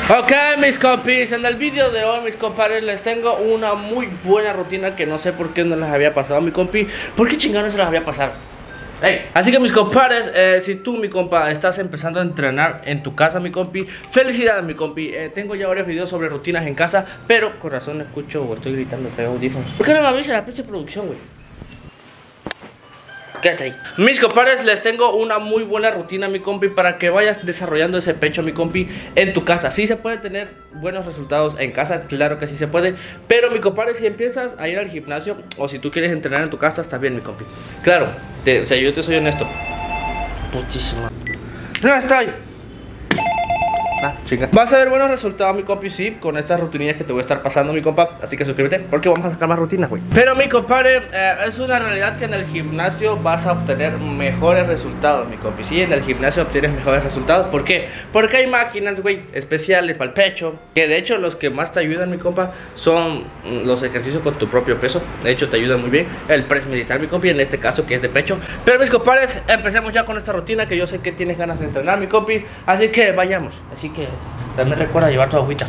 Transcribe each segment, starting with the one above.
Ok, mis compis, en el vídeo de hoy, mis compadres, les tengo una muy buena rutina que no sé por qué no les había pasado a mi compi. ¿Por qué chingados se las había pasado? Hey. Así que mis compadres, si tú, mi compa, estás empezando a entrenar en tu casa, mi compi, felicidades, mi compi. Tengo ya varios videos sobre rutinas en casa, pero con razón escucho o estoy gritando, traigo audífonos. ¿Por qué no me avisa la pinche producción, güey? Quédate ahí. Mis compadres, les tengo una muy buena rutina, mi compi, para que vayas desarrollando ese pecho, mi compi, en tu casa. Sí se puede tener buenos resultados en casa, claro que sí se puede. Pero, mi compadre, si empiezas a ir al gimnasio o si tú quieres entrenar en tu casa, está bien, mi compi. Claro, o sea, yo te soy honesto. Putísima. No estoy. Chinga. Vas a ver buenos resultados, mi compi, sí, con estas rutinillas que te voy a estar pasando, mi compa. Así que suscríbete porque vamos a sacar más rutinas, güey. Pero, mi compadre, es una realidad que en el gimnasio vas a obtener mejores resultados, mi compi. Sí, en el gimnasio obtienes mejores resultados. ¿Por qué? Porque hay máquinas, güey, especiales para el pecho. Que de hecho los que más te ayudan, mi compa, son los ejercicios con tu propio peso. De hecho te ayudan muy bien. El press militar, mi compi, en este caso que es de pecho. Pero, mis compadres, empecemos ya con esta rutina que yo sé que tienes ganas de entrenar, mi compi. Así que vayamos. Así que también recuerda llevar tu agüita.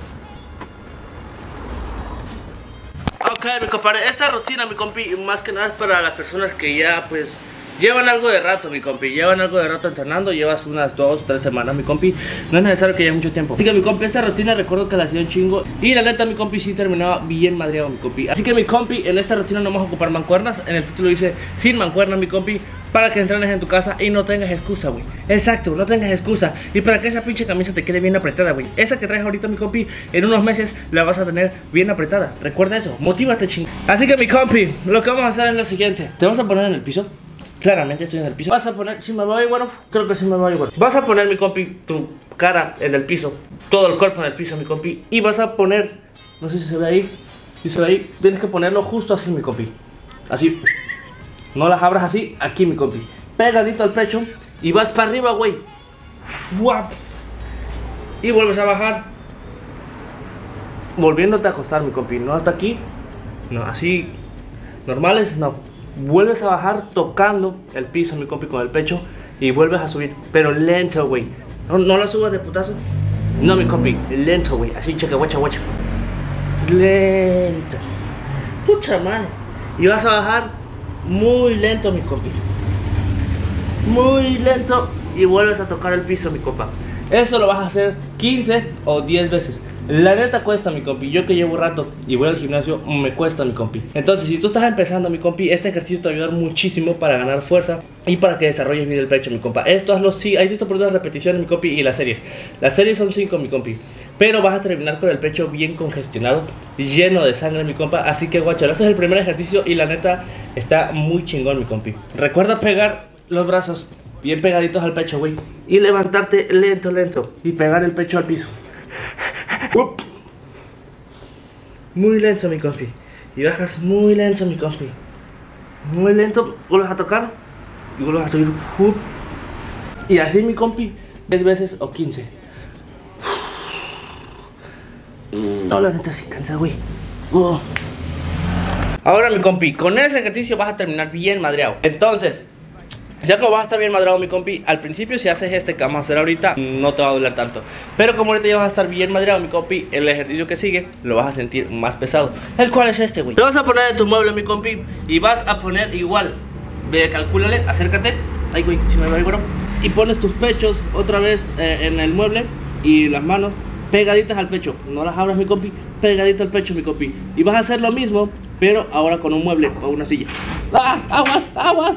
Ok, mi compadre, esta rutina, mi compi, más que nada es para las personas que ya, pues, llevan algo de rato, mi compi. Llevan algo de rato entrenando, llevas unas 2, 3 semanas, mi compi. No es necesario que lleve mucho tiempo. Así que, mi compi, esta rutina recuerdo que la hacía un chingo. Y la neta, mi compi, sí terminaba bien madreado, mi compi. Así que, mi compi, en esta rutina no vamos a ocupar mancuernas. En el título dice, sin mancuernas, mi compi, para que entrenes en tu casa y no tengas excusa, güey. Exacto, no tengas excusa. Y para que esa pinche camisa te quede bien apretada, güey. Esa que traes ahorita, mi compi, en unos meses la vas a tener bien apretada. Recuerda eso, motívate, ching. Así que, mi compi, lo que vamos a hacer es lo siguiente. Te vas a poner en el piso. Claramente estoy en el piso. Vas a poner, si me va igual, creo que sí me va igual. Vas a poner, mi compi, tu cara en el piso, todo el cuerpo en el piso, mi compi. Y vas a poner, no sé si se ve ahí. Si se ve ahí, tienes que ponerlo justo así, mi compi. Así. No las abras así, aquí, mi compi. Pegadito al pecho y vas para arriba, güey. Y vuelves a bajar, volviéndote a acostar, mi compi. No hasta aquí, no, así, normales, no. Vuelves a bajar tocando el piso, mi compi, con el pecho. Y vuelves a subir, pero lento, güey. No lo subas de putazo. No, mi compi, lento, güey. Así, cheque, guacha. Lento. Pucha madre. Y vas a bajar muy lento, mi compi. Muy lento. Y vuelves a tocar el piso, mi compa. Eso lo vas a hacer 15 o 10 veces. La neta cuesta, mi compi. Yo que llevo rato y voy al gimnasio, me cuesta, mi compi. Entonces, si tú estás empezando, mi compi, este ejercicio te va a ayudar muchísimo para ganar fuerza y para que desarrolles bien el pecho, mi compa. Esto hazlo, sí, hay visto por unas repeticiones, mi compi, y las series. Las series son 5, mi compi. Pero vas a terminar con el pecho bien congestionado, lleno de sangre, mi compa. Así que, guacho, ese es el primer ejercicio y la neta está muy chingón, mi compi. Recuerda pegar los brazos bien pegaditos al pecho, güey. Y levantarte lento y pegar el pecho al piso. Muy lento, mi compi. Y bajas muy lento, mi compi. Muy lento, vuelves a tocar y vuelves a subir. Y así, mi compi, 10 veces o 15. No, la neta sí cansa, güey. Ahora, mi compi, con ese ejercicio vas a terminar bien madreado. Entonces, ya que vas a estar bien madreado, mi compi, al principio si haces este que vamos a hacer ahorita, no te va a doler tanto. Pero como ahorita ya vas a estar bien madreado, mi compi, el ejercicio que sigue lo vas a sentir más pesado. El cual es este, güey. Te vas a poner en tu mueble, mi compi, y vas a poner igual. Ve, calcúlale, acércate. Ay, güey, si me va igual. Y pones tus pechos otra vez en el mueble y las manos pegaditas al pecho. No las abras, mi compi, pegadito al pecho, mi compi. Y vas a hacer lo mismo, pero ahora con un mueble o una silla. ¡Ah! ¡Aguas!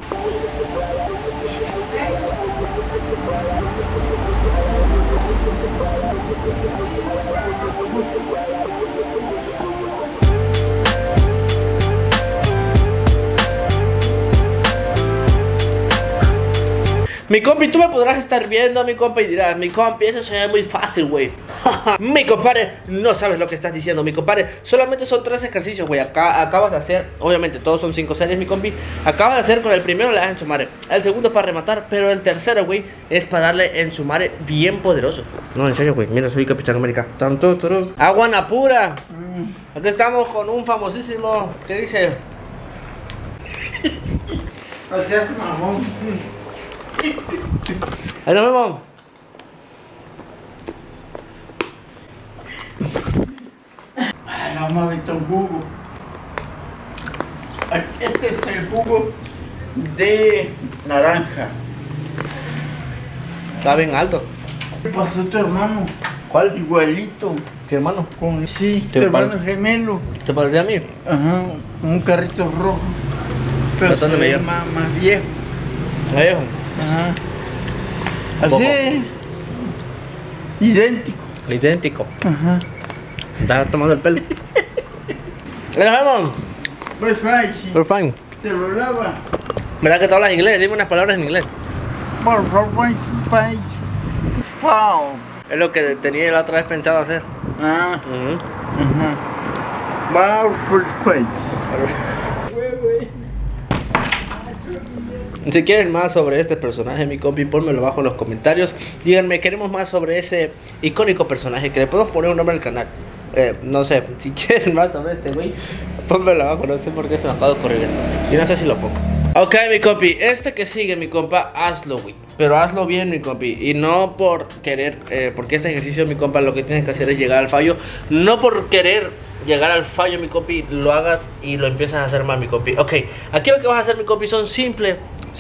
Mi compi, tú me podrás estar viendo, mi compa, y dirás, mi compi, eso se ve muy fácil, güey. Mi compadre, no sabes lo que estás diciendo, mi compadre. Solamente son 3 ejercicios, güey. Acabas de hacer, obviamente todos son 5 series, mi compi. Acabas de hacer con el primero, le das en su madre. El segundo para rematar, pero el tercero, güey, es para darle en su madre bien poderoso. No, en serio, güey, mira, soy Capitán América. Agua Napura. Aquí estamos con un famosísimo, ¿qué dice? No seas mamón. Ahí nos vemos. Vamos a ver un jugo. Este es el jugo de naranja. Está bien alto. ¿Qué pasó tu hermano? ¿Cuál? Igualito. ¿Qué hermano? Sí, tu ¿Te hermano gemelo. ¿Te parecía a mí? Ajá, un carrito rojo. Pero ¿Dónde me se ve lleva? más viejo. ¿La viejo? Ajá. ¿Cómo? Así. Idéntico. Idéntico. Ajá. Se está tomando el pelo. ¡Le vemos! Pues We're fine. te lo lava. ¿Verdad que tú hablas inglés? Dime unas palabras en inglés. Por favor, país. Wow. Es lo que tenía la otra vez pensado hacer. Ah, Ujú. ajá. Wow, for país. Si quieren más sobre este personaje, mi compi, ponmelo abajo en los comentarios. Díganme, queremos más sobre ese icónico personaje, que le podemos poner un nombre al canal. No sé, si quieren más sobre este güey, pónmelo abajo, no sé por qué se me acaba de ocurrir esto. Y no sé si lo pongo. Ok, mi compi, este que sigue, mi compa, hazlo, güey. Pero hazlo bien, mi compi. Y no por querer, porque este ejercicio, mi compa, lo que tienes que hacer es llegar al fallo. No por querer llegar al fallo, mi compi, lo hagas y lo empiezas a hacer mal, mi compi. Ok, aquí lo que vas a hacer, mi compi, son simples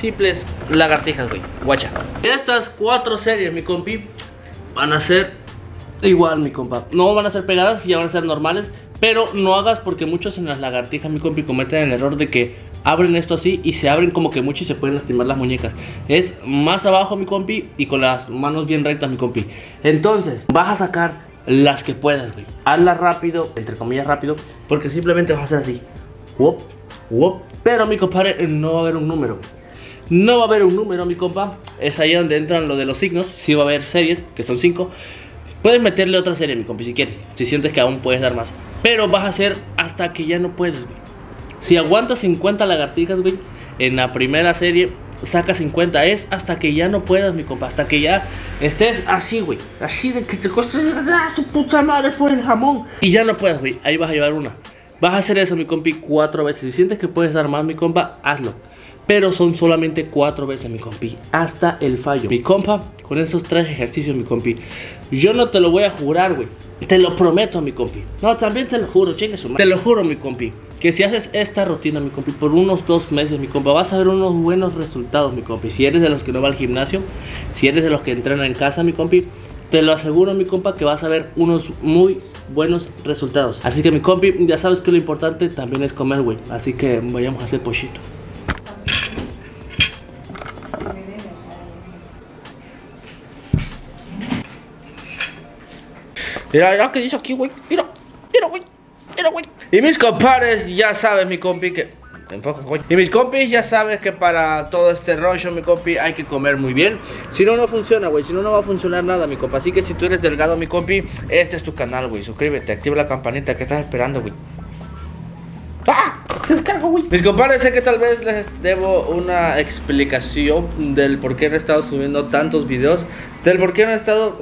lagartijas, güey. Guacha. Estas 4 series, mi compi, van a ser igual, mi compa. No van a ser pegadas, ya van a ser normales. Pero no hagas, porque muchos en las lagartijas, mi compi, cometen el error de que abren esto así y se abren como que mucho y se pueden lastimar las muñecas. Es más abajo, mi compi, y con las manos bien rectas, mi compi. Entonces, vas a sacar las que puedas, güey. Hazlas rápido, entre comillas rápido, porque simplemente vas a hacer así. Wop, wop. Pero, mi compadre, no va a haber un número. No va a haber un número, mi compa. Es ahí donde entran lo de los signos. Sí va a haber series, que son 5. Puedes meterle otra serie, mi compi, si quieres. Si sientes que aún puedes dar más. Pero vas a hacer hasta que ya no puedes, güey. Si aguantas 50 lagartijas, güey, en la primera serie, saca 50. Es hasta que ya no puedas, mi compa. Hasta que ya estés así, güey. Así de que te costes su puta madre por el jamón. Y ya no puedas, güey. Ahí vas a llevar una. Vas a hacer eso, mi compi, 4 veces. Si sientes que puedes dar más, mi compa, hazlo. Pero son solamente 4 veces, mi compi, hasta el fallo. Mi compa, con esos 3 ejercicios, mi compi, yo no te lo voy a jurar, güey. Te lo prometo, mi compi. No, también te lo juro, chingue su madre. Te lo juro, mi compi, que si haces esta rutina, mi compi, por unos 2 meses, mi compa, vas a ver unos buenos resultados, mi compi. Si eres de los que no va al gimnasio, si eres de los que entrenan en casa, mi compi, te lo aseguro, mi compa, que vas a ver unos muy buenos resultados. Así que, mi compi, ya sabes que lo importante también es comer, güey. Así que vayamos a hacer pollito. Mira, mira, ¿qué dice aquí, güey? Mira, mira, güey. Mira, güey. Y mis compadres, ya sabes, mi compi, que... Enfoca, güey. Y mis compis, ya sabes que para todo este rollo, mi compi, hay que comer muy bien. Si no, no funciona, güey. Si no, no va a funcionar nada, mi compa. Así que si tú eres delgado, mi compi, este es tu canal, güey. Suscríbete, activa la campanita. ¿Qué estás esperando, güey? ¡Ah! Se descargó, güey. Mis compadres, sé que tal vez les debo una explicación del por qué no he estado subiendo tantos videos. Del por qué no he estado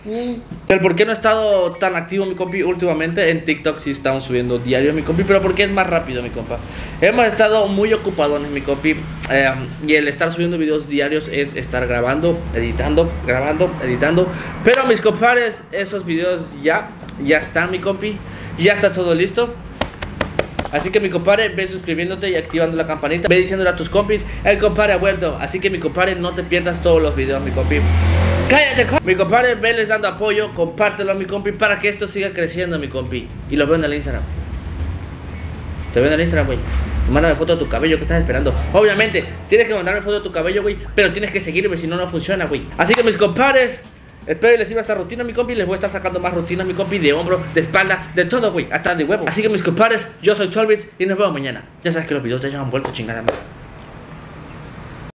tan activo, mi compi, últimamente. En TikTok sí estamos subiendo diario, mi compi, pero porque es más rápido, mi compa. Hemos estado muy ocupados, mi compi, y el estar subiendo videos diarios es estar grabando, editando, grabando, editando. Pero mis compadres, esos videos ya están, mi compi. Ya está todo listo. Así que, mi compadre, ve suscribiéndote y activando la campanita. Ve diciéndole a tus compis, el compadre ha vuelto. Así que, mi compadre, no te pierdas todos los videos, mi compi. ¡Cállate, mi compadre! Veles dando apoyo, compártelo, mi compi, para que esto siga creciendo, mi compi. Y lo veo en el Instagram. Te veo en el Instagram, güey. Mándame foto de tu cabello, ¿qué estás esperando? Obviamente, tienes que mandarme foto de tu cabello, güey, pero tienes que seguirme, si no, no funciona, güey. Así que, mis compadres, espero que les sirva esta rutina, mi compi. Les voy a estar sacando más rutinas, mi compi, de hombro, de espalda, de todo, güey, hasta de huevo. Así que, mis compadres, yo soy Tolbits y nos vemos mañana. Ya sabes que los videos ya han vuelto chingada.